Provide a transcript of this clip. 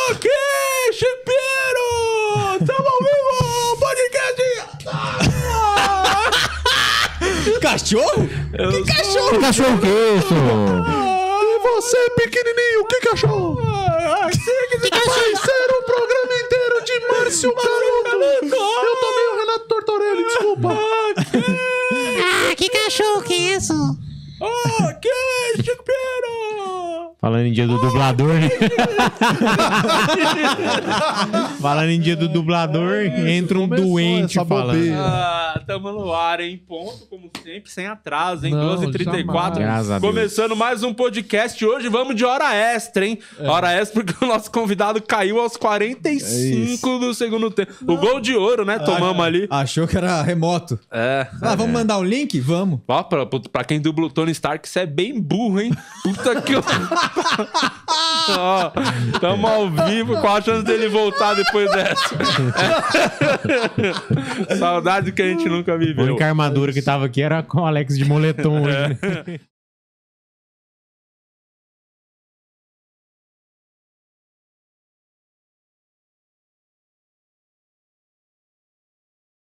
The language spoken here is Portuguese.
Ok, Chipeiro! Tamo ao vivo! Podcast! Cachorro? Que cachorro? Que cachorro que é isso? E você, pequenininho, que cachorro? Vai ser um programa inteiro de Márcio Canuto. Eu tomei o Renato Tortorelli, desculpa. Que cachorro que é isso? Ok, Chipeiro! Falando em dia do dublador, né? Falando em dia do dublador, entra um doente falando. Tamo no ar, hein? Ponto, como sempre, sem atraso, hein? Não, 12h34. Graças a Deus. Começando mais um podcast. Hoje vamos de hora extra, hein? Hora extra porque o nosso convidado caiu aos 45 do segundo tempo. O gol de ouro, né? Tomamos ali. Achou que era remoto. Vamos mandar um link? Vamos. Ó, pra quem dubla o Tony Stark, isso é bem burro, hein? Puta que... Ó, tamo ao vivo. Qual a chance dele voltar depois dessa? Saudade que a gente nunca A viveu. única armadura que tava aqui era com o Alex de moletom. Hoje, né?